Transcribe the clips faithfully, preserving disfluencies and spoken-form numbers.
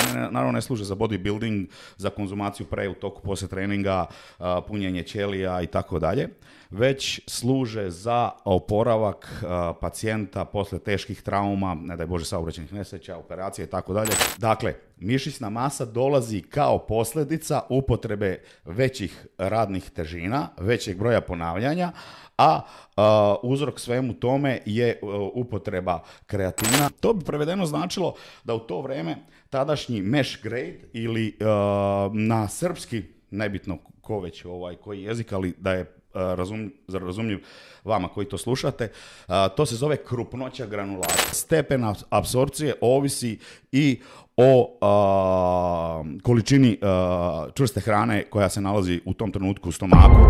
naravno ne služe za bodybuilding, za konzumaciju pre u toku poslije treninga, punjenje ćelija i tako dalje, već služe za oporavak pacijenta poslije teških trauma, ne daj Bože saobraćajnih nesreća, operacije i tako dalje. Dakle, mišićna masa dolazi kao posljedica upotrebe većih radnih težina, većeg broja ponavljanja, a uh, uzrok svemu tome je uh, upotreba kreatina. To bi prevedeno značilo da u to vrijeme tadašnji mesh grade ili uh, na srpski, nebitno ko već ovaj, koji jezik, ali da je uh, razum, razumljiv vama koji to slušate, uh, to se zove krupnoća granulata. Stepen apsorpcije ovisi i o uh, količini uh, čvrste hrane koja se nalazi u tom trenutku u stomaku.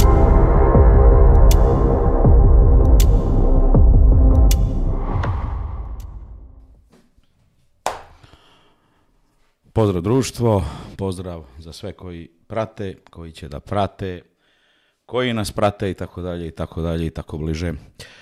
Pozdrav društvo, pozdrav za sve koji prate, koji će da prate, koji nas prate i tako dalje i tako dalje i tako bliže.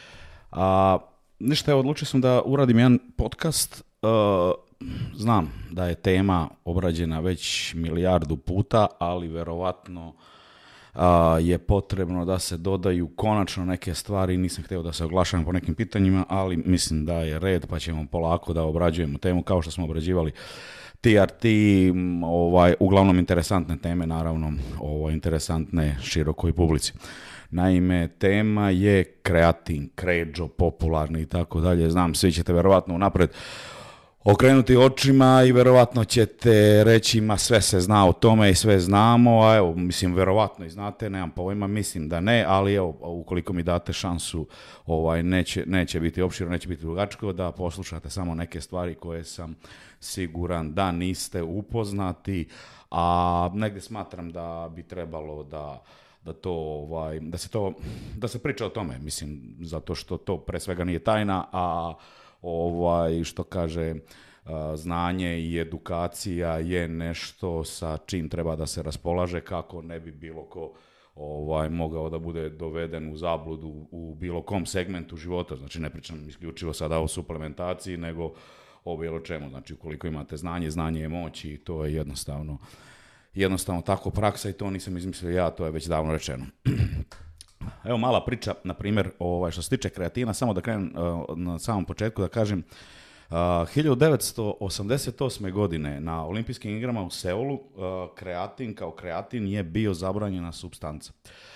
A, ništa, evo, odlučio sam da uradim jedan podcast. Uh, znam da je tema obrađena već milijardu puta, ali verovatno uh, je potrebno da se dodaju konačno neke stvari. Nisam htio da se oglašavam po nekim pitanjima, ali mislim da je red, pa ćemo polako da obrađujemo temu kao što smo obrađivali T R T, ovaj, uglavnom interesantne teme, naravno, ovo, interesantne širokoj publici. Naime, tema je kreatin, kređo, popularni i tako dalje. Znam, svi ćete verovatno unapred okrenuti očima i verovatno ćete reći, ma sve se zna o tome i sve znamo, a evo, mislim, verovatno i znate, nemam pojma, mislim da ne, ali evo, ukoliko mi date šansu, ovaj, neće, neće biti opširno, neće biti dugačko, da poslušate samo neke stvari koje sam siguran da niste upoznati, a negdje smatram da bi trebalo da da to ovaj da se to da se priča o tome, mislim, zato što to pre svega nije tajna, a ovaj što kaže znanje i edukacija je nešto sa čim treba da se raspolaže, kako ne bi bilo ko ovaj mogao da bude doveden u zabludu u bilo kom segmentu života. Znači, ne pričam isključivo sada o suplementaciji, nego o bilo čemu. Znači, ukoliko imate znanje, znanje je moć i to je jednostavno jednostavno tako praksa i to nisam izmislio ja, to je već davno rečeno. Evo mala priča, na primjer, ovaj, što se tiče kreatina, samo da krenem uh, na samom početku da kažem, uh, hiljadu devetsto osamdeset osme. godine na olimpijskim igrama u Seulu uh, kreatin kao kreatin je bio zabranjena supstanca.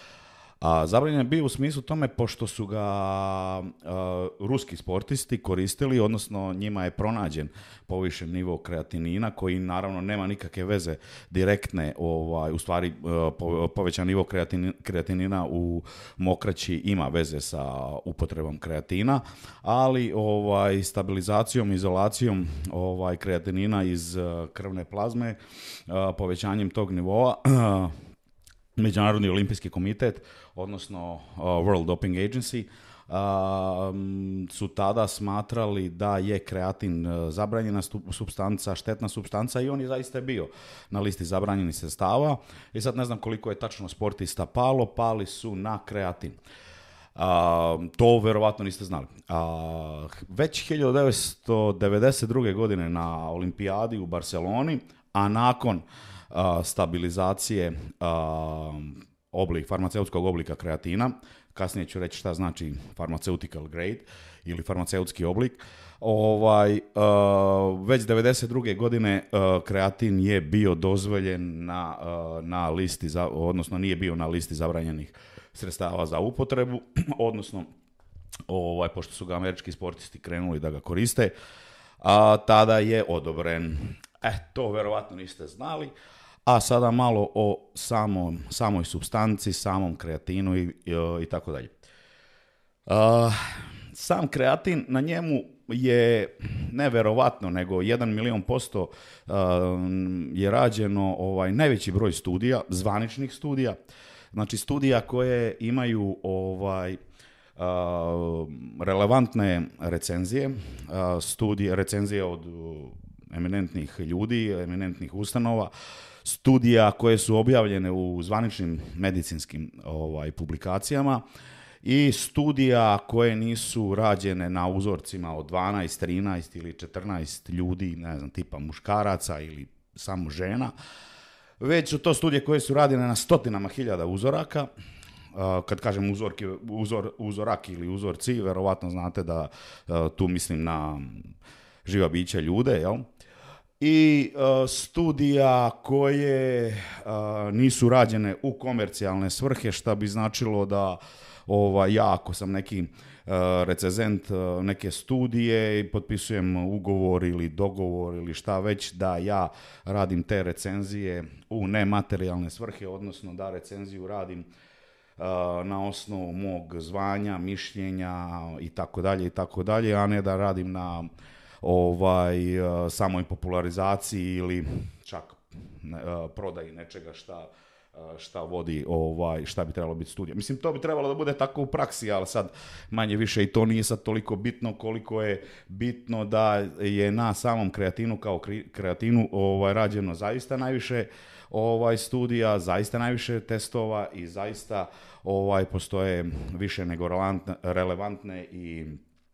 A zabranjen je bio u smislu tome pošto su ga uh, ruski sportisti koristili, odnosno njima je pronađen povišen nivo kreatinina koji naravno nema nikakve veze direktne, ovaj, u stvari uh, po, povećan nivo kreatin, kreatinina u mokraći ima veze sa upotrebom kreatina, ali ovaj, stabilizacijom, izolacijom ovaj, kreatinina iz uh, krvne plazme, uh, povećanjem tog nivoa, uh, Međunarodni olimpijski komitet, odnosno uh, World Doping Agency, uh, su tada smatrali da je kreatin uh, zabranjena supstanca, štetna supstanca, i on je zaista bio na listi zabranjenih sredstava. I sad ne znam koliko je tačno sportista palo, pali su na kreatin. Uh, to verovatno niste znali. Uh, već hiljadu devetsto devedeset druge. godine na olimpijadi u Barceloni, a nakon Uh, stabilizacije uh, oblik, farmaceutskog oblika kreatina, kasnije ću reći šta znači pharmaceutical grade ili farmaceutski oblik, ovaj, uh, već devedeset druge. godine uh, kreatin je bio dozvoljen na, uh, na listi, za, odnosno nije bio na listi zabranjenih sredstava za upotrebu, odnosno ovaj, pošto su ga američki sportisti krenuli da ga koriste, a tada je odobren. E, to verovatno niste znali. A sada malo o samom, samoj supstanci, samom kreatinu i, i, i tako dalje. Uh, sam kreatin, na njemu je neverovatno, nego jedan milion posto uh, je rađeno ovaj, najveći broj studija, zvaničnih studija, znači studija koje imaju ovaj, uh, relevantne recenzije, uh, studije, recenzije od eminentnih ljudi, eminentnih ustanova, studija koje su objavljene u zvaničnim medicinskim ovaj, publikacijama i studija koje nisu rađene na uzorcima od dvanaest, trinaest ili četrnaest ljudi, ne znam, tipa muškaraca ili samo žena, već su to studije koje su rađene na stotinama hiljada uzoraka. Kad kažem uzorki, uzor, uzorak ili uzorci, verovatno znate da tu mislim na živa bića, ljude, jel? I uh, studija koje uh, nisu rađene u komercijalne svrhe, što bi značilo da ovaj, ja ako sam neki uh, recenzent uh, neke studije i potpisujem ugovor ili dogovor ili šta već, da ja radim te recenzije u nematerijalne svrhe, odnosno da recenziju radim uh, na osnovu mog zvanja, mišljenja i tako dalje i tako dalje, a ne da radim na ovaj, uh, samoj popularizaciji ili čak ne, uh, prodaji nečega šta, uh, šta vodi, ovaj, šta bi trebalo biti studija. Mislim, to bi trebalo da bude tako u praksi, ali sad manje više i to nije sad toliko bitno koliko je bitno da je na samom kreatinu kao kreatinu ovaj, rađeno zaista najviše ovaj, studija, zaista najviše testova i zaista ovaj, postoje više nego relevantne i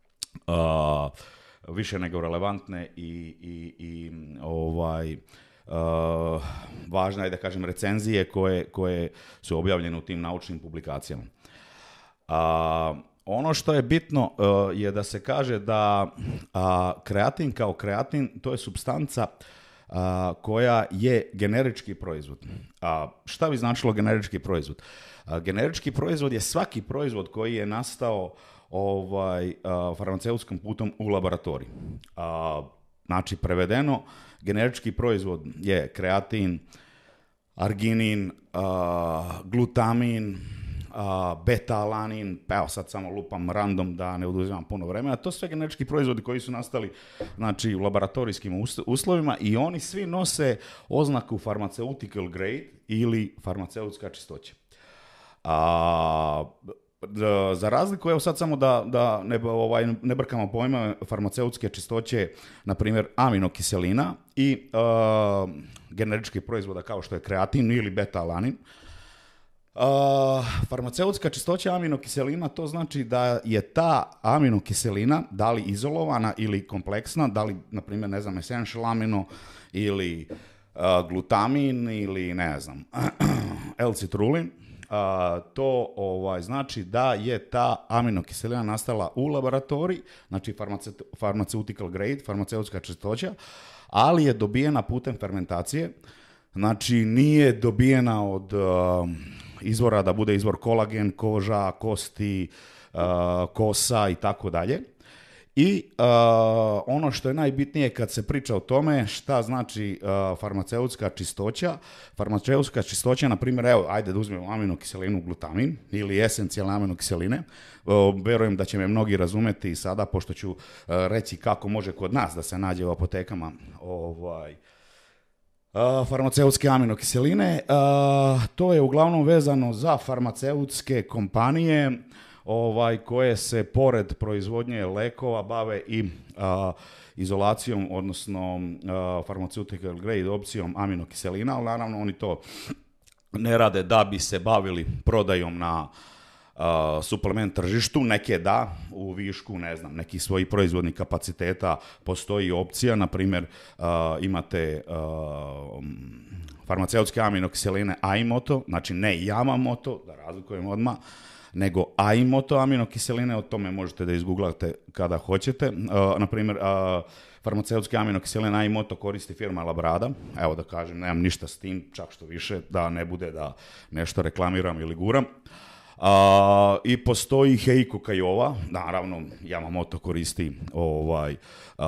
uh, više nego relevantne i, i, i ovaj, uh, važna je da kažem recenzije koje, koje su objavljene u tim naučnim publikacijama. Uh, ono što je bitno uh, je da se kaže da uh, kreatin kao kreatin to je supstanca uh, koja je generički proizvod. Uh, šta bi značilo generički proizvod? Uh, generički proizvod je svaki proizvod koji je nastao ovaj, uh, farmaceutskom putom u laboratoriju. Uh, znači, prevedeno, generički proizvod je kreatin, arginin, uh, glutamin, uh, beta-alanin, pa evo sad samo lupam random da ne oduzimam puno vremena. To su sve generički proizvodi koji su nastali, znači, u laboratorijskim uslovima i oni svi nose oznaku pharmaceutical grade ili farmaceutska čistoća. Uh, Za razliku, evo sad samo da, da ne, ovaj, ne brkamo pojma farmaceutske čistoće, na primjer aminokiselina i uh, generičkih proizvoda kao što je kreatin ili beta-alanin. Uh, farmaceutska čistoća aminokiselina, to znači da je ta aminokiselina da li izolovana ili kompleksna, da li, na primjer, ne znam, essential amino ili uh, glutamin ili, ne znam, L-citrulin. Uh, to ovaj, znači da je ta aminokiselina nastala u laboratoriji, znači farmace- pharmaceutical grade, farmaceutska čistoća, ali je dobijena putem fermentacije, znači nije dobijena od uh, izvora da bude izvor kolagen, koža, kosti, uh, kosa i tako dalje. I uh, ono što je najbitnije kad se priča o tome šta znači uh, farmaceutska čistoća. Farmaceutska čistoća, na primjer, evo, ajde da uzmemo aminokiselinu glutamin ili esencijalne aminokiseline. Uh, verujem da će me mnogi razumeti sada, pošto ću uh, reći kako može kod nas da se nađe u apotekama ovaj, uh, farmaceutske aminokiseline. Uh, to je uglavnom vezano za farmaceutske kompanije ovaj, koje se pored proizvodnje lekova bave i a, izolacijom, odnosno a, pharmaceutical grade opcijom aminokiselina, ali naravno oni to ne rade da bi se bavili prodajom na a, suplement tržištu, neke da, u višku, ne znam, nekih svojih proizvodnih kapaciteta postoji opcija, na primjer a, imate a, farmaceutske aminokiseline Aimoto, znači ne Yamamoto, da razlikujemo odmah, nego Aimoto aminokiseline, o tome možete da izgooglate kada hoćete. Uh, na primjer, uh, farmaceutske aminokiseline Aimoto koristi firma Labrada. Evo da kažem, nemam ništa s tim, čak što više, da ne bude da nešto reklamiram ili guram. Uh, I postoji Heiko Kaiova, naravno Yamamoto koristi ovaj, uh,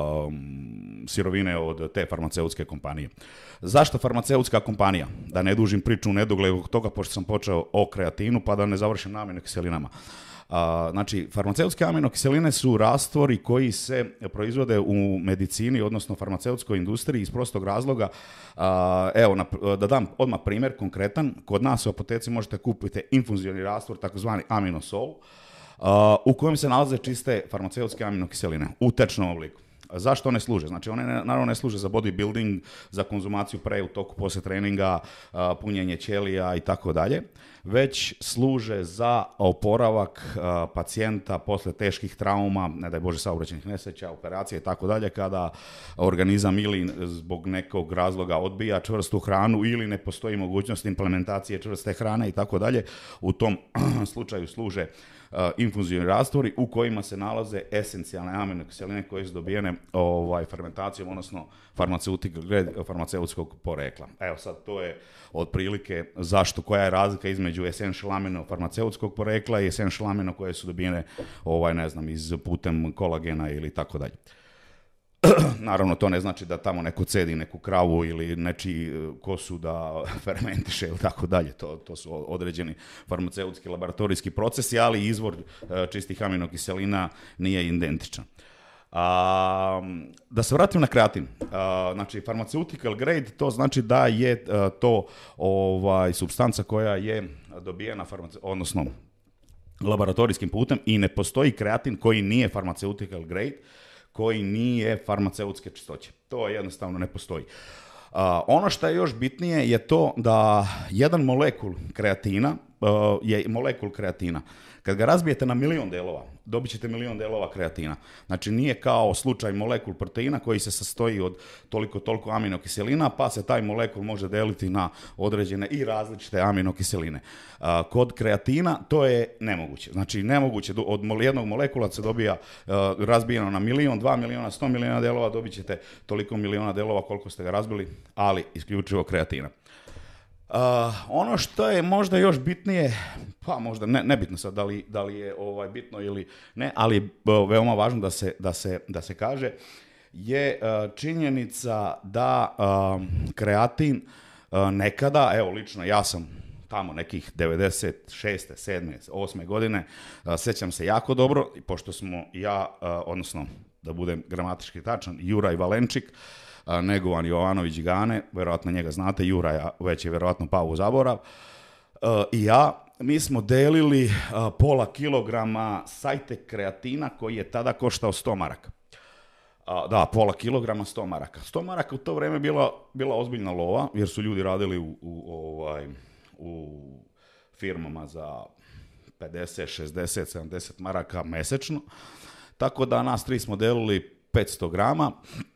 sirovine od te farmaceutske kompanije. Zašto farmaceutska kompanija? Da ne dužim priču u nedogled od toga, pošto sam počeo o kreatinu, pa da ne završim na aminokiselinama. Uh, znači, farmaceutske aminokiseline su rastvori koji se proizvode u medicini, odnosno farmaceutskoj industriji iz prostog razloga. Uh, evo, na, da dam odmah primjer konkretan. Kod nas u apoteci možete kupiti infuzioni rastvor, takozvani aminosol, uh, u kojem se nalaze čiste farmaceutske aminokiseline u tečnom obliku. Zašto one služe? Znači one ne, naravno ne služe za bodybuilding, za konzumaciju pre, u toku, poslije treninga, a, punjenje ćelija i tako dalje, već služe za oporavak a, pacijenta poslije teških trauma, ne daj Bože saobraćajnih nesreća, operacije i tako dalje, kada organizam ili zbog nekog razloga odbija čvrstu hranu ili ne postoji mogućnost implementacije čvrste hrane i tako dalje. U tom slučaju služe Uh, infuzivni rastvori u kojima se nalaze esencijalne aminokiseline koje su dobijene ovaj, fermentacijom, odnosno farmaceutskog porekla. Evo sad, to je otprilike zašto, koja je razlika između essential amino farmaceutskog porekla i essential amino koje su dobijene ovaj, ne znam, iz putem kolagena ili tako dalje. Naravno, to ne znači da tamo neko cedi neku kravu ili nečiji kosu da fermentiše ili tako dalje. To, to su određeni farmaceutski laboratorijski procesi, ali izvor čistih aminokiselina nije identičan. A, da se vratim na kreatin. A, znači, pharmaceutical grade, to znači da je a, to ovaj, supstanca koja je dobijena, farmace, odnosno laboratorijskim putem, i ne postoji kreatin koji nije pharmaceutical grade, koji nije farmaceutske čistoće. To jednostavno ne postoji. Uh, ono što je još bitnije je to da jedan molekul kreatina uh, je molekul kreatina. Kad ga razbijete na milion delova, dobit ćete milion delova kreatina. Znači nije kao slučaj molekul proteina koji se sastoji od toliko toliko aminokiselina, pa se taj molekul može deliti na određene i različite aminokiseline. Uh, kod kreatina to je nemoguće. Znači nemoguće, od jednog molekula se dobija uh, razbijeno na milion, dva miliona, sto miliona delova, dobit ćete toliko miliona delova koliko ste ga razbili, ali isključivo kreatina. Uh, ono što je možda još bitnije, pa možda ne, nebitno sad da li, da li je ovaj, bitno ili ne, ali je veoma važno da se, da se, da se kaže, je uh, činjenica da uh, kreatin uh, nekada, evo lično ja sam tamo nekih devedeset šeste, sedme, osme godine, uh, sećam se jako dobro, pošto smo ja, uh, odnosno da budem gramatički tačan, Juraj Valenčik, negovan Jovanović Gane, vjerojatno njega znate, Juraj već je vjerojatno pao u zaborav, i ja, mi smo delili pola kilograma sajtek kreatina koji je tada koštao sto maraka. Da, pola kilograma, sto maraka. sto maraka u to vrijeme bila, bila ozbiljna lova, jer su ljudi radili u, u, ovaj, u firmama za pedeset, šezdeset, sedamdeset maraka mesečno, tako da nas tri smo delili petsto grama,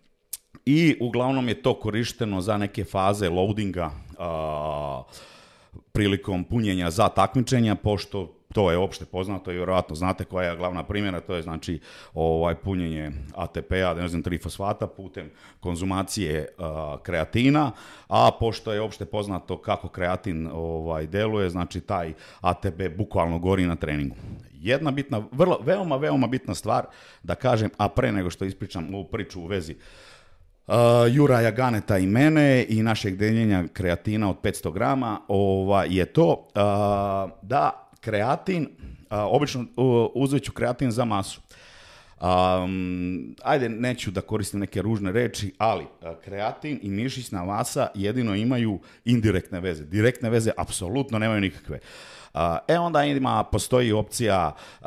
i uglavnom je to korišteno za neke faze loadinga a, prilikom punjenja za takmičenja, pošto to je opšte poznato i vjerojatno znate koja je glavna primjera, to je znači ovaj punjenje A T P-a, ne znam, trifosfata putem konzumacije a, kreatina, a pošto je opšte poznato kako kreatin ovaj, deluje, znači taj A T P bukvalno gori na treningu. Jedna bitna, vrlo, veoma, veoma bitna stvar da kažem, a pre nego što ispričam ovu priču u vezi Uh, Juraja Ganeta i mene i našeg deljenja kreatina od petsto grama, ova, je to uh, da kreatin, uh, obično uh, uzet ću kreatin za masu. Um, ajde, neću da koristim neke ružne reči, ali uh, kreatin i mišićna masa jedino imaju indirektne veze. Direktne veze apsolutno nemaju nikakve. Uh, e onda ima, postoji opcija, uh,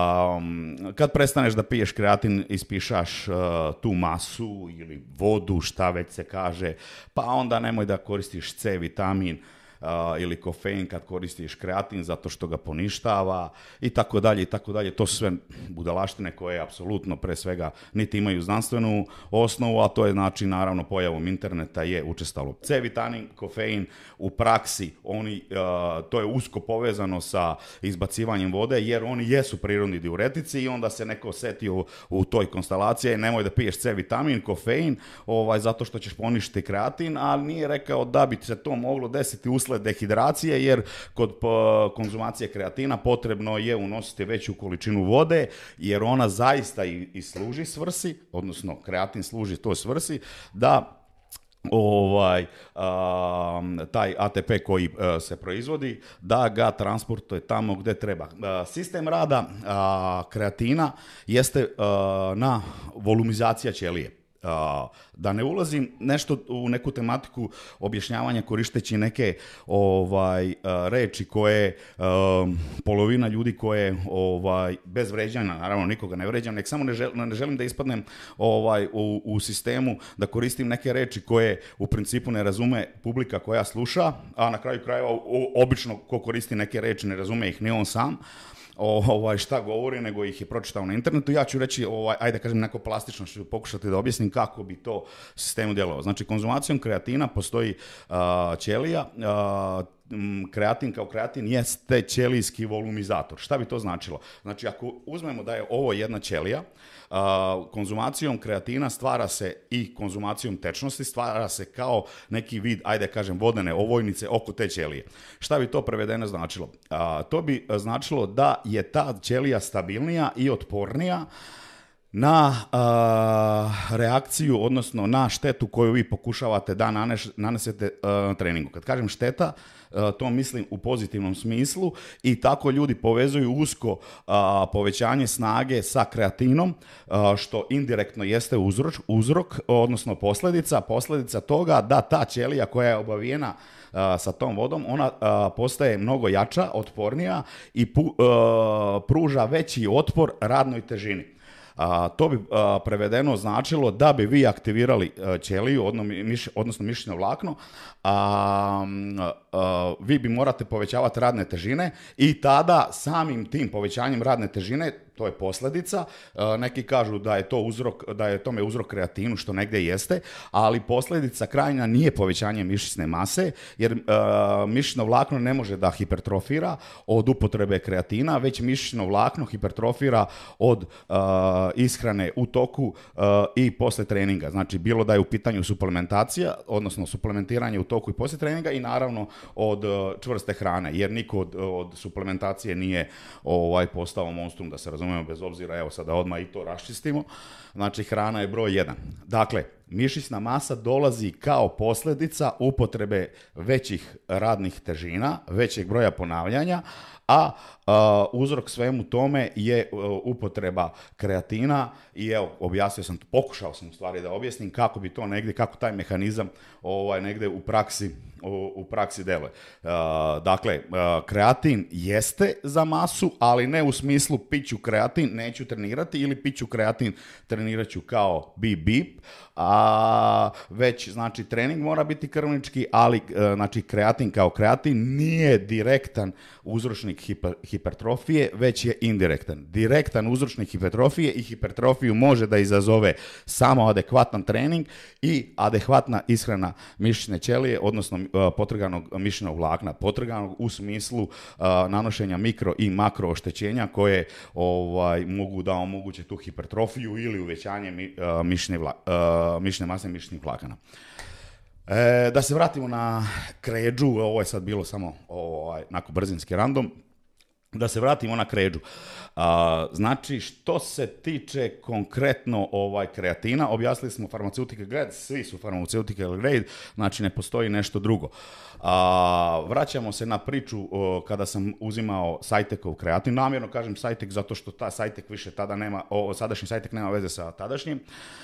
kad prestaneš da piješ kreatin, ispišaš uh, tu masu ili vodu, šta već se kaže, pa onda nemoj da koristiš C vitamin uh, ili kofein kad koristiš kreatin zato što ga poništava i tako dalje i tako dalje. To su sve budalaštine koje apsolutno pre svega niti imaju znanstvenu osnovu, a to je znači naravno pojavom interneta je učestalo. C vitamin, kofein u praksi, oni, uh, to je usko povezano sa izbacivanjem vode jer oni jesu prirodni diuretici i onda se neko setio u, u toj konstelaciji, nemoj da piješ C vitamin, kofein, ovaj, zato što ćeš poništiti kreatin, ali nije rekao da bi se to moglo desiti usled dehidracije, jer kod uh, konzumacije kreatina potrebno je unositi veću količinu vode, jer ona zaista i, i služi svrsi, odnosno kreatin služi toj svrsi, da ovaj um, taj A T P koji uh, se proizvodi, da ga transportuje tamo gde treba. Uh, sistem rada uh, kreatina jeste uh, na volumizacija ćelije. Uh, Da ne ulazim nešto u neku tematiku objašnjavanja koristeći neke ovaj, reči koje polovina ljudi koje ovaj, bez vređanja, naravno nikoga ne vređam, nek samo ne želim, ne želim da ispadnem ovaj, u, u sistemu da koristim neke reči koje u principu ne razume publika koja sluša, a na kraju krajeva obično ko koristi neke reči ne razume ih ni on sam. Ovaj, šta govori, nego ih je pročitao na internetu. Ja ću reći, ovaj, ajde da kažem neko plastično, ću pokušati da objasnim kako bi to sistemu djelovalo. Znači, konzumacijom kreatina postoji uh, ćelija, uh, kreatin kao kreatin jeste ćelijski volumizator. Šta bi to značilo? Znači, ako uzmemo da je ovo jedna ćelija, uh, konzumacijom kreatina stvara se i konzumacijom tečnosti, stvara se kao neki vid, ajde kažem, vodene ovojnice oko te ćelije. Šta bi to prevedeno značilo? Uh, to bi značilo da je ta ćelija stabilnija i otpornija na uh, reakciju, odnosno na štetu koju vi pokušavate da naneš, nanesete uh, na treningu. Kad kažem šteta, uh, to mislim u pozitivnom smislu i tako ljudi povezuju usko uh, povećanje snage sa kreatinom, uh, što indirektno jeste uzrok, uzrok, odnosno posljedica, posljedica toga da ta ćelija koja je obavijena Uh, sa tom vodom, ona uh, postaje mnogo jača, otpornija i pu, uh, pruža veći otpor radnoj težini. Uh, to bi uh, prevedeno značilo da bi vi aktivirali uh, ćeliju, odnosno mišićno vlakno, a uh, uh, vi bi morate povećavati radne težine i tada samim tim povećanjem radne težine, to je posljedica, uh, neki kažu da je to uzrok, da je tome uzrok kreatinu, što negdje jeste, ali posljedica krajnja nije povećanje mišićne mase, jer uh, mišićno vlakno ne može da hipertrofira od upotrebe kreatina, već mišićno vlakno hipertrofira od uh, ishrane u toku uh, i poslije treninga. Znači, bilo da je u pitanju suplementacija, odnosno suplementiranje u toku i poslije treninga i naravno od uh, čvrste hrane, jer niko od, od suplementacije nije ovaj, postao monstrum, da se razumemo, bez obzira, evo sada odmah i to raščistimo. Znači, hrana je broj jedan. Dakle, mišićna masa dolazi kao posljedica upotrebe većih radnih težina, većeg broja ponavljanja, a uh, uzrok svemu tome je uh, upotreba kreatina i evo, objasnio sam, pokušao sam u stvari da objasnim kako bi to negdje, kako taj mehanizam ovaj, negdje u praksi, u, u praksi deluje. Uh, dakle, uh, kreatin jeste za masu, ali ne u smislu piću kreatin, neću trenirati, ili piću kreatin, trenirat ću kao bip bip, a već, znači, trening mora biti krvnički, ali, uh, znači, kreatin kao kreatin nije direktan uzročnik hiper, hipertrofije, već je indirektan. Direktan uzročnik hipertrofije i hipertrofiju može da izazove samo adekvatan trening i adekvatna ishrana mišićne ćelije, odnosno uh, potrganog mišićnog vlakna, potrganog u smislu uh, nanošenja mikro i makro oštećenja koje ovaj, mogu da omoguće tu hipertrofiju ili uvećanje mi, uh, mišićne, vla, uh, mišićne mase mišićnih vlakana. E, da se vratimo na kređu, ovo je sad bilo samo ovaj, onako brzinski random, da se vratimo na kređu. A, znači, što se tiče konkretno ovaj kreatina, objasnili smo pharmaceutical grade, svi su pharmaceutical grade, znači ne postoji nešto drugo. A, vraćamo se na priču o, kada sam uzimao Cytekov kreatin, namjerno kažem Cytek zato što ta Cytek više tada nema, o, sadašnji Cytek nema veze sa tadašnjim.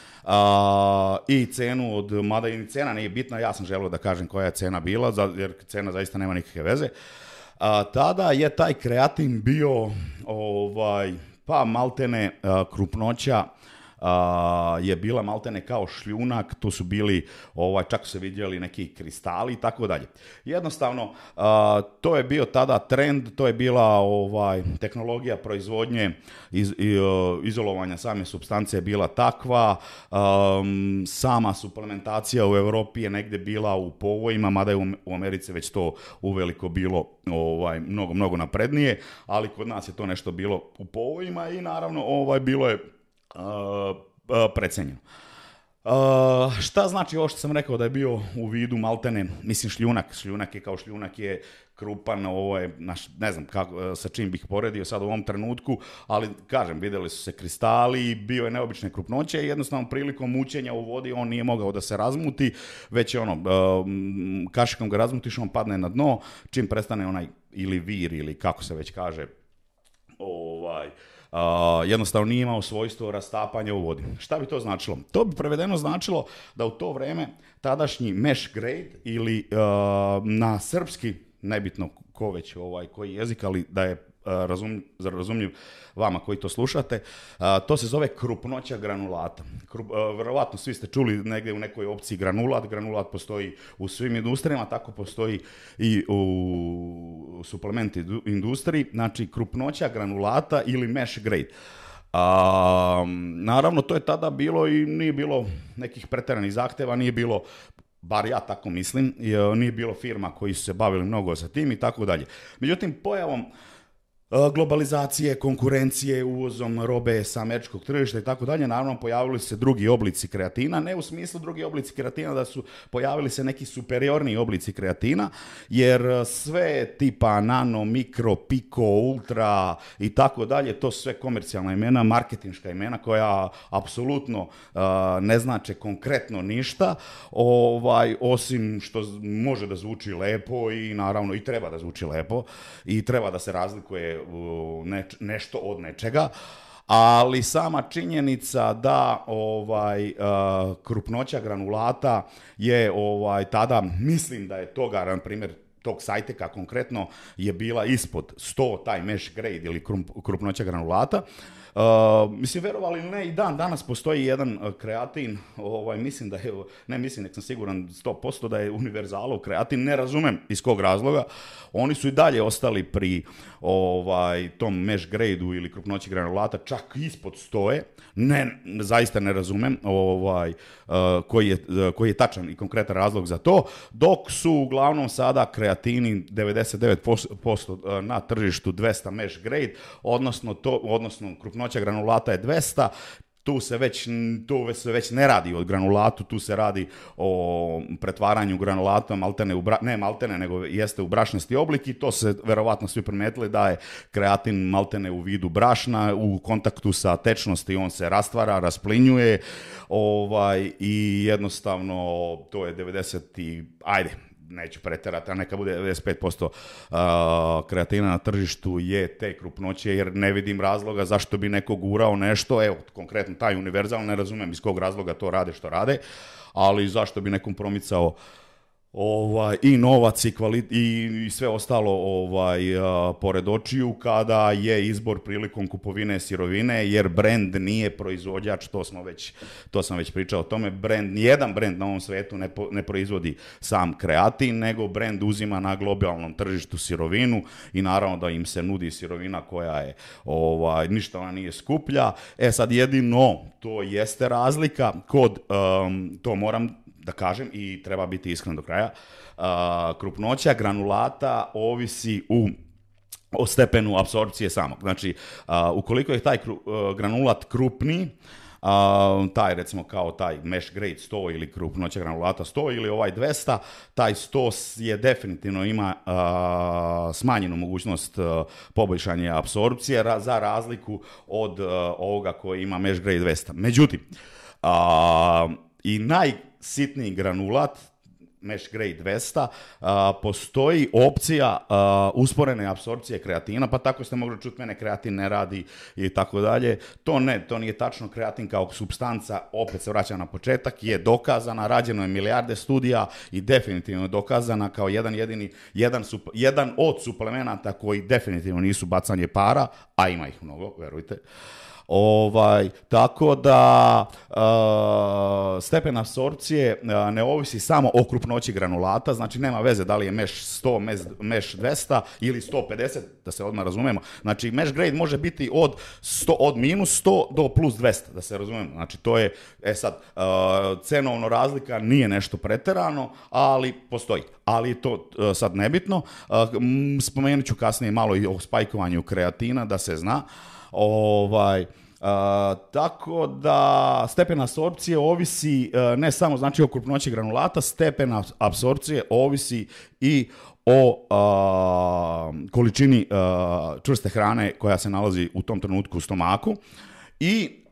Uh, i cenu od, mada i cena nije bitna, ja sam želio da kažem koja je cena bila, jer cena zaista nema nikakve veze. Uh, tada je taj kreatin bio ovaj, pa maltene uh, krupnoća Uh, je bila maltene kao šljunak, tu su bili, ovaj, čak su se vidjeli neki kristali i tako dalje. Jednostavno, uh, to je bio tada trend, to je bila ovaj, tehnologija proizvodnje, iz, i, uh, izolovanja same supstance je bila takva, um, sama suplementacija u Europi je negdje bila u povojima, mada je u, u Americi već to uveliko bilo ovaj, mnogo, mnogo naprednije, ali kod nas je to nešto bilo u povojima i naravno ovaj, bilo je Uh, uh, precenjeno. Uh, šta znači ovo što sam rekao da je bio u vidu maltene, mislim šljunak, šljunak je kao šljunak je krupan, ovo je, naš, ne znam kako, sa čim bih poredio sad u ovom trenutku, ali kažem, vidjeli su se kristali, bio je neobične krupnoće i jednostavno prilikom mućenja u vodi on nije mogao da se razmuti, već je ono, uh, kašikom ga razmutiš, on padne na dno, čim prestane onaj ili vir ili kako se već kaže, ovaj, jednostavno nije imao svojstvo rastapanja u vodi. Šta bi to značilo? To bi prevedeno značilo da u to vreme tadašnji mesh grade ili uh, na srpski, nebitno ko već ovaj, koji jezik, ali da je Razum, razumljiv vama koji to slušate, a, to se zove krupnoća granulata. Krup, a, verovatno svi ste čuli negdje u nekoj opciji granulat, granulat postoji u svim industrijama, tako postoji i u suplement industriji, znači krupnoća granulata ili mesh grade. A, naravno, to je tada bilo i nije bilo nekih pretjeranih zahteva, nije bilo, bar ja tako mislim, nije bilo firma koji su se bavili mnogo sa tim i tako dalje. Međutim, pojavom globalizacije, konkurencije, uvozom robe sa američkog tržišta i tako dalje, naravno pojavili se drugi oblici kreatina, ne u smislu drugi oblici kreatina da su pojavili se neki superiorni oblici kreatina, jer sve tipa nano, mikro, piko, ultra i tako dalje, to su sve komercijalna imena, marketinška imena koja apsolutno uh, ne znače konkretno ništa, ovaj, osim što može da zvuči lepo i naravno i treba da zvuči lepo i treba da se razlikuje Neč, nešto od nečega, ali sama činjenica da ovaj uh, krupnoća granulata je ovaj tada, mislim da je toga, na primjer, tog sajteka konkretno je bila ispod sto, taj mesh grade ili krupnoća granulata. Uh, mislim, verovali ili ne, i dan danas postoji jedan uh, kreatin, ovaj, mislim da je, ne mislim, nek sam siguran sto posto da je univerzalov kreatin, ne razumem iz kog razloga, oni su i dalje ostali pri ovaj, tom mesh grade-u ili krupnoći granulata, čak ispod stoje, ne, zaista ne razumem ovaj, uh, koji, je, uh, koji je tačan i konkretan razlog za to, dok su uglavnom sada kreatini devedeset devet posto na tržištu dvesta mesh grade, odnosno, to, odnosno krupnoća granulata je dvesta, tu se već, tu se već ne radi o granulatu, tu se radi o pretvaranju granulata, maltene u bra, ne maltene, nego jeste u brašnasti oblik i to se verovatno svi primetili da je kreatin maltene u vidu brašna, u kontaktu sa tečnosti on se rastvara, rasplinjuje ovaj, i jednostavno to je devedeset i, ajde, neću preterati, a neka bude devedeset pet posto uh, kreatina na tržištu je te krupnoće, jer ne vidim razloga zašto bi neko gurao nešto, evo, konkretno taj univerzal, ne razumem iz kog razloga to rade što rade, ali zašto bi nekom promicao ovaj, i novac i, kvalit, i, i sve ostalo ovaj, a, pored očiju kada je izbor prilikom kupovine sirovine, jer brand nije proizvođač, to smo već, to sam već pričao o tome, brand, nijedan brand na ovom svetu ne, po, ne proizvodi sam kreatin, nego brand uzima na globalnom tržištu sirovinu i naravno da im se nudi sirovina koja je, ovaj, ništa ona nije skuplja. E sad jedino, to jeste razlika, kod, um, to moram da kažem i treba biti iskren do kraja, uh, krupnoća granulata ovisi u o stepenu apsorpcije samog. Znači, uh, ukoliko je taj kru, uh, granulat krupni, uh, taj recimo kao taj mesh grade sto ili krupnoća granulata sto ili ovaj dvesta, taj sto je definitivno ima uh, smanjenu mogućnost uh, poboljšanja apsorpcije ra, za razliku od uh, ovoga koji ima mesh grade dvesta. Međutim, uh, i naj sitniji granulat, mesh grade dvesta, uh, postoji opcija uh, usporene apsorpcije kreatina, pa tako ste mogli čuti mene kreatin ne radi i tako dalje. To ne, to nije tačno. Kreatin kao supstanca, opet se vraća na početak, je dokazana, rađeno je milijarde studija i definitivno je dokazana kao jedan jedini, jedan, sup, jedan od suplemenata koji definitivno nisu bacanje para, a ima ih mnogo, verujte. Ovaj, tako da uh, stepen apsorpcije uh, ne ovisi samo o krupnoći granulata, znači nema veze da li je mesh sto, mesh dvesta ili sto pedeset, da se odmah razumemo. Znači mesh grade može biti od, sto, od minus sto do plus dvesta, da se razumemo. Znači to je, e sad, uh, cenovno razlika nije nešto preterano, ali postoji. Ali je to uh, sad nebitno. Uh, spomenut ću kasnije malo i o spajkovanju kreatina, da se zna. Ovaj, uh, tako da stepen apsorpcije ovisi uh, ne samo znači o krupnoći granulata, stepen apsorpcije ovisi i o uh, količini uh, čvrste hrane koja se nalazi u tom trenutku u stomaku i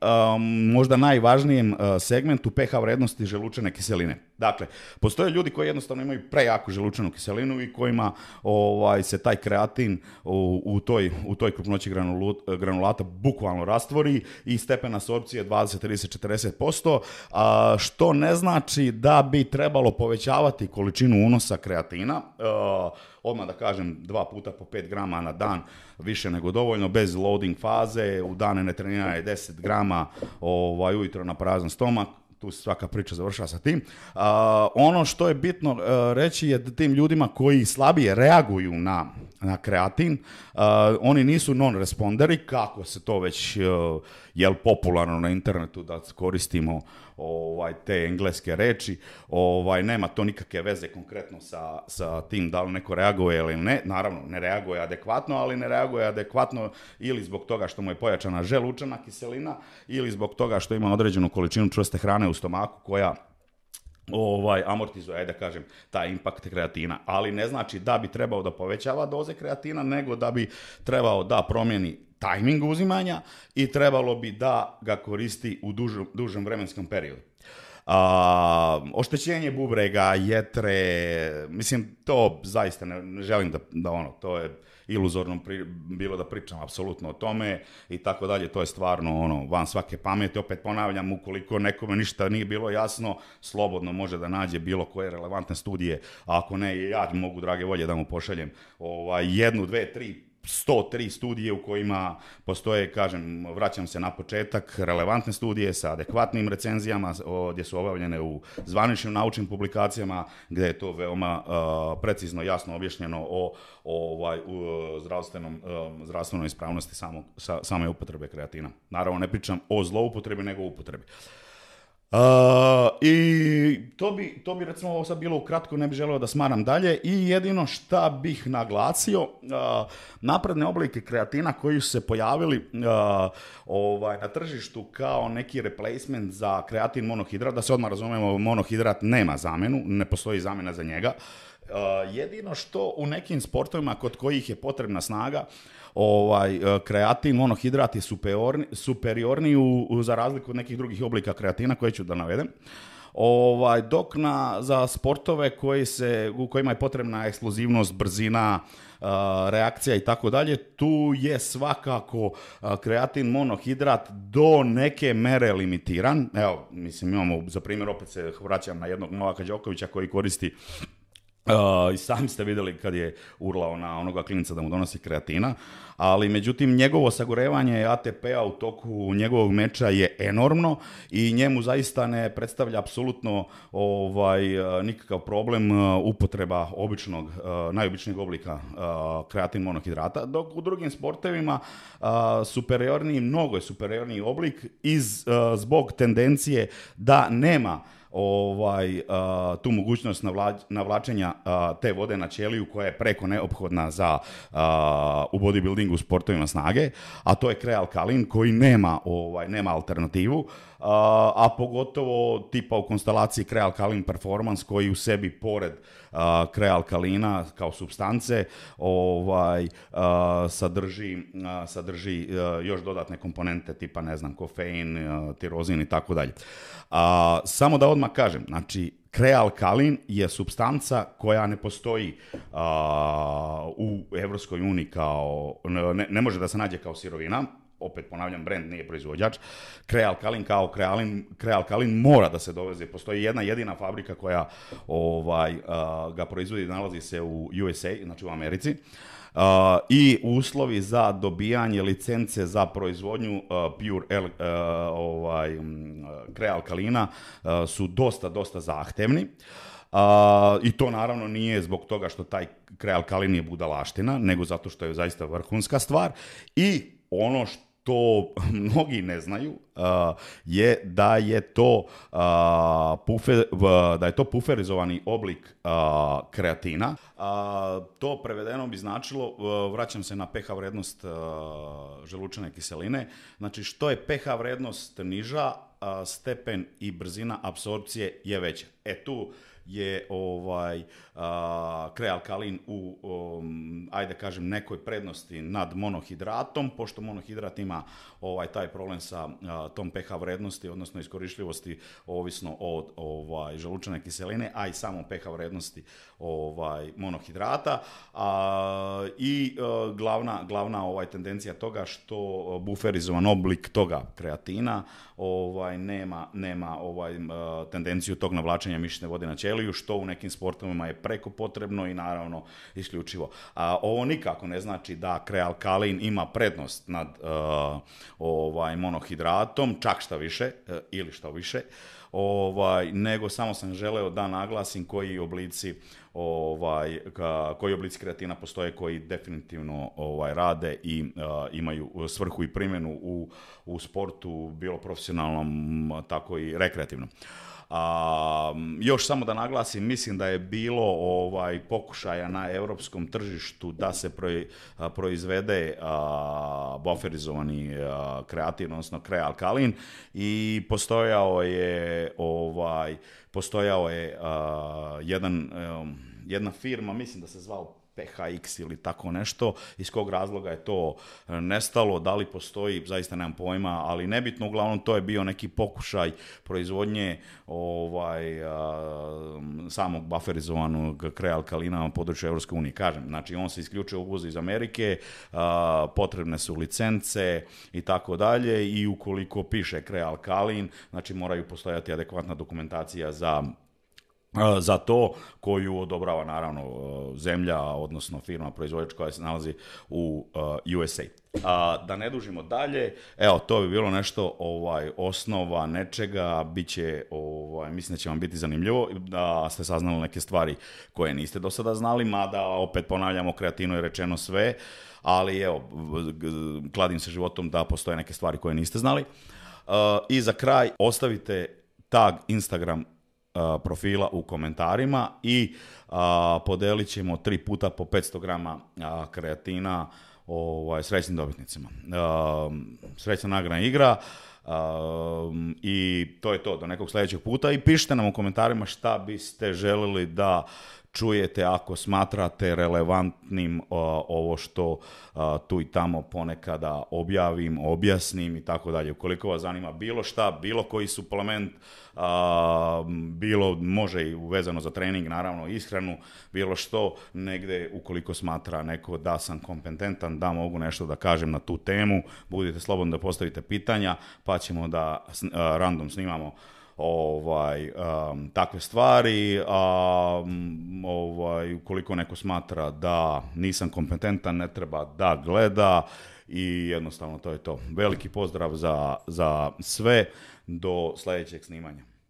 um, možda najvažnijem uh, segmentu pH vrednosti želučane kiseline. Dakle, postoje ljudi koji jednostavno imaju prejaku želučanu kiselinu i kojima ovaj, se taj kreatin u, u, toj, u toj krupnoći granulata bukvalno rastvori i stepen apsorpcije dvadeset, trideset, četrdeset posto, a, što ne znači da bi trebalo povećavati količinu unosa kreatina. A, odmah da kažem, dva puta po pet grama na dan, više nego dovoljno, bez loading faze, u dane netreniranja deset grama ovaj, ujutro na prazan stomak. Tu svaka priča završava sa tim. Uh, ono što je bitno uh, reći je da tim ljudima koji slabije reaguju na, na kreatin, uh, oni nisu non-responderi, kako se to već uh, jel popularno na internetu da koristimo ovaj, te engleske reči. Ovaj, nema to nikakve veze konkretno sa, sa tim da li neko reaguje ili ne. Naravno, ne reaguje adekvatno, ali ne reaguje adekvatno ili zbog toga što mu je pojačana želučana kiselina ili zbog toga što ima određenu količinu čvrste hrane u stomaku koja ovaj, amortizuje, ajde da kažem, taj impakt kreatina. Ali ne znači da bi trebao da povećava doze kreatina, nego da bi trebao da promijeni tajming uzimanja i trebalo bi da ga koristi u dužem, dužem vremenskom periodu. A, oštećenje bubrega, jetre, mislim, to zaista ne, ne želim da, da ono, to je iluzorno pri, bilo da pričam apsolutno o tome i tako dalje, to je stvarno ono, van svake pameti. Opet ponavljam, ukoliko nekome ništa nije bilo jasno, slobodno može da nađe bilo koje relevantne studije, a ako ne, ja mogu drage volje da mu pošaljem ovaj, jednu, dve, tri, sto tri studije u kojima postoje, kažem, vraćam se na početak, relevantne studije sa adekvatnim recenzijama o, gdje su obavljene u zvaničnim naučnim publikacijama, gdje je to veoma uh, precizno, jasno objašnjeno o, o ovaj, u, zdravstvenom, uh, zdravstvenoj ispravnosti samog, sa, same upotrebe kreatina. Naravno, ne pričam o zloupotrebi, nego o upotrebi. Uh, I to bi, to bi recimo ovo sad bilo ukratko, ne bih želeo da smaram dalje. I jedino šta bih naglasio, uh, napredne oblike kreatina koji su se pojavili uh, ovaj, na tržištu kao neki replacement za kreatin monohidrat, da se odmah razumemo, monohidrat nema zamenu, ne postoji zamjena za njega. Uh, jedino što u nekim sportovima kod kojih je potrebna snaga, ovaj, kreatin, monohidrat je superiorni, superiorni u, u, za razliku od nekih drugih oblika kreatina koje ću da navedem. Ovaj, dok na, za sportove koji se, u kojima je potrebna eksplozivnost, brzina, uh, reakcija i tako dalje, tu je svakako uh, kreatin monohidrat do neke mere limitiran. Evo, mislim, imamo, za primjer, opet se vraćam na jednog Novaka Đokovića koji koristi Uh, i sami ste vidjeli kad je urlao na onoga klinca da mu donosi kreatina, ali međutim njegovo sagorevanje A T P-a u toku njegovog meča je enormno i njemu zaista ne predstavlja apsolutno ovaj, nikakav problem uh, upotreba običnog, uh, najobičnijeg oblika uh, kreatin monohidrata, dok u drugim sportovima uh, superiorniji, mnogo je superiorniji oblik iz, uh, zbog tendencije da nema Ovaj, uh, tu mogućnost navla, navlačenja uh, te vode na ćeliju koja je preko neophodna za, uh, u bodybuildingu sportovima snage, a to je krealkalin koji nema, ovaj, nema alternativu, uh, a pogotovo tipa u konstelaciji krealkalin performance koji u sebi pored uh, krealkalina kao supstance ovaj, uh, sadrži, uh, sadrži uh, još dodatne komponente tipa ne znam, kofein, uh, tirozin i tako dalje. A, samo da odmah kažem, znači krealkalin je supstanca koja ne postoji a, u Evropskoj uniji kao, ne, ne može da se nađe kao sirovina, opet ponavljam, brand nije proizvođač. Krealkalin kao krealin, krealkalin mora da se doveze, postoji jedna jedina fabrika koja ovaj, a, ga proizvodi, nalazi se u U S A, znači u Americi. Uh, i uslovi za dobijanje licence za proizvodnju uh, pure el, uh, ovaj, um, krealkalina uh, su dosta, dosta zahtevni. Uh, I to naravno nije zbog toga što taj krealkalin je budalaština, nego zato što je zaista vrhunska stvar. I ono što to mnogi ne znaju, uh, je da je to uh, pufer, da je to puferizovani oblik uh, kreatina. Uh, to prevedeno bi značilo, uh, vraćam se na pH vrednost uh, želučane kiseline, znači što je pH vrednost niža, uh, stepen i brzina apsorpcije je veća. E tu je ovaj a, krealkalin u, um, ajde kažem, nekoj prednosti nad monohidratom, pošto monohidrat ima ovaj taj problem sa a, tom pH vrednosti, odnosno iskorišljivosti ovisno od ovaj, želučane kiseline, a i samo pH vrednosti ovaj, monohidrata. A, I a, glavna, glavna ovaj, tendencija toga što buferizovan oblik toga kreatina ovaj, nema, nema ovaj, tendenciju tog navlačenja mišićne vode na ćeliju, što u nekim sportovima je preko potrebno i naravno isključivo. A, ovo nikako ne znači da krealkalin ima prednost nad uh, ovaj, monohidratom, čak šta više, uh, ili šta više, ovaj, nego samo sam želeo da naglasim koji oblici ovaj, ka, koji oblici kreatina postoje koji definitivno ovaj, rade i uh, imaju svrhu i primjenu u, u sportu, bilo profesionalnom, tako i rekreativnom. A, još samo da naglasim, mislim da je bilo ovaj pokušaja na europskom tržištu da se proj, a, proizvede a, buferizovani a, kreatin, odnosno krealkalin, i postojao je ovaj postojao je a, jedan a, jedna firma, mislim da se zvao P H X ili tako nešto, iz kog razloga je to nestalo, da li postoji, zaista nemam pojma, ali nebitno, uglavnom to je bio neki pokušaj proizvodnje ovaj, a, samog buferizovanog krealkalina na području Evropske unije. Kažem, znači on se isključuje uvoz iz Amerike, a, potrebne su licence i tako dalje, i ukoliko piše krealkalin, znači moraju postojati adekvatna dokumentacija za za to, koju odobrava naravno zemlja, odnosno firma proizvođač koja se nalazi u U S A. A, da ne dužimo dalje, evo, to bi bilo nešto ovaj, osnova nečega, biće, ovaj, mislim da će vam biti zanimljivo, da ste saznali neke stvari koje niste do sada znali, mada opet ponavljamo, kreatinu je rečeno sve, ali evo, kladim se životom da postoje neke stvari koje niste znali. A, I za kraj, ostavite tag Instagram profila u komentarima i a, podelit ćemo tri puta po petsto grama a, kreatina ovaj, srećnim dobitnicima. A, srećna nagradna igra. Uh, i to je to, do nekog sljedećeg puta, i pišite nam u komentarima šta biste želili da čujete ako smatrate relevantnim uh, ovo što uh, tu i tamo ponekada objavim, objasnim i tako dalje. Ukoliko vas zanima bilo šta, bilo koji suplement, uh, bilo može i uvezano za trening, naravno ishranu, bilo što, negde ukoliko smatra neko da sam kompetentan, da mogu nešto da kažem na tu temu, budite slobodni da postavite pitanja, pa ćemo da uh, random snimamo ovaj um, takve stvari. A um, ovaj ukoliko neko smatra da nisam kompetentan, ne treba da gleda, i jednostavno to je to. Veliki pozdrav za, za sve, do sljedećeg snimanja.